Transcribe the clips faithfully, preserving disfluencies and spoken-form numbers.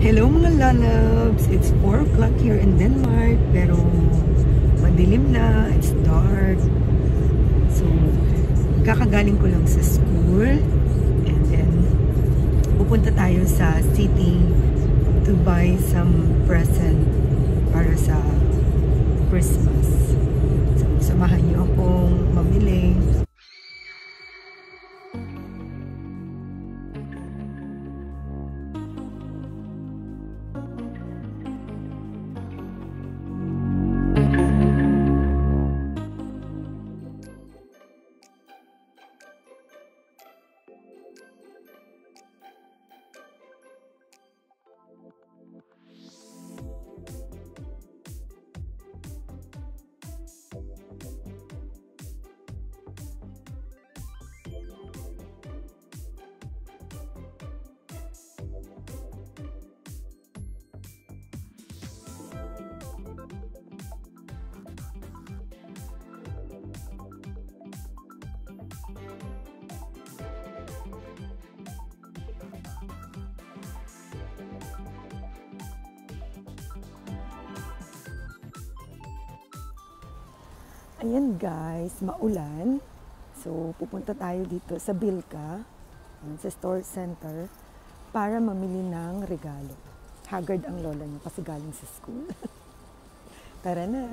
Hello mga lalabs! It's four o'clock here in Denmark, pero madilim na, it's dark. So, kakagaling ko lang sa school, and then pupunta tayo sa city to buy some present para sa Christmas. So, samahan niyo akong mamili. Ayan guys, maulan. So, pupunta tayo dito sa BILKA, sa store center, para mamili ng regalo. Haggard ang lola niya kasi galing sa school. Tara na!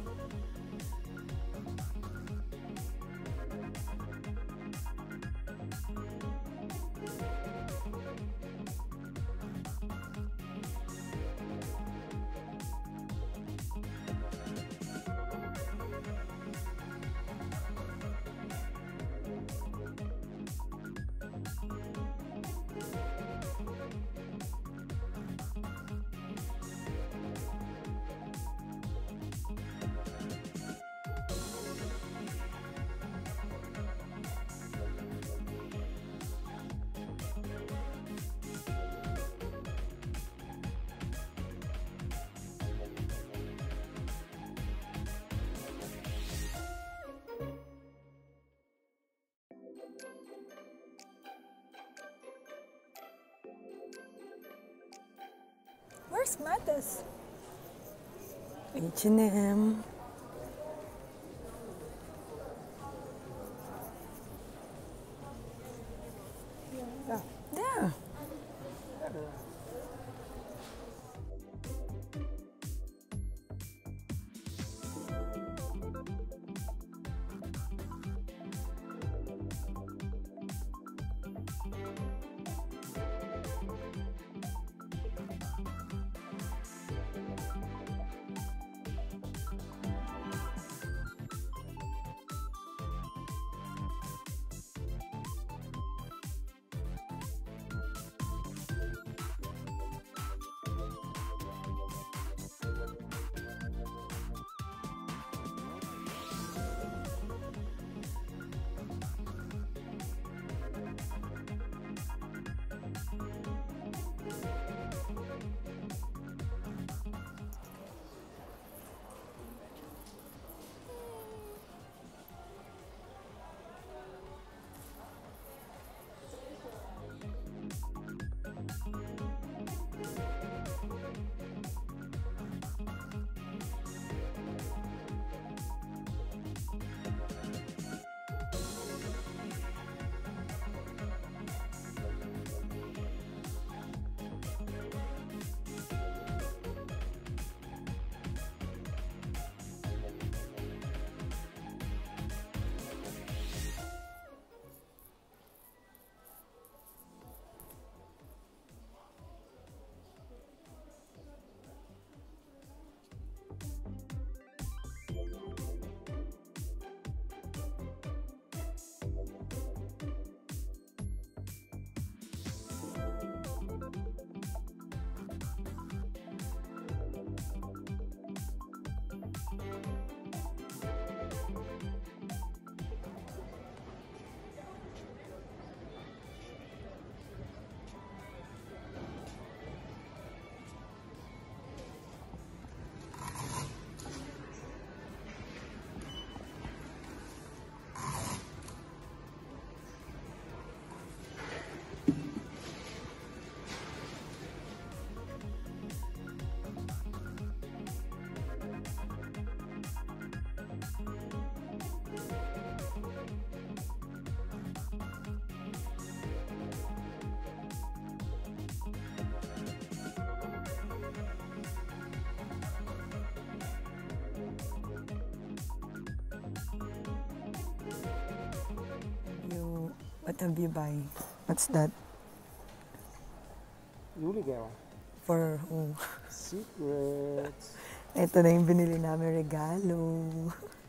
Where's Matas? H and M. Yeah. Yeah. What have you buy? What's that? Julegawa. For who? Secrets. Ito na yung binili namin regalo.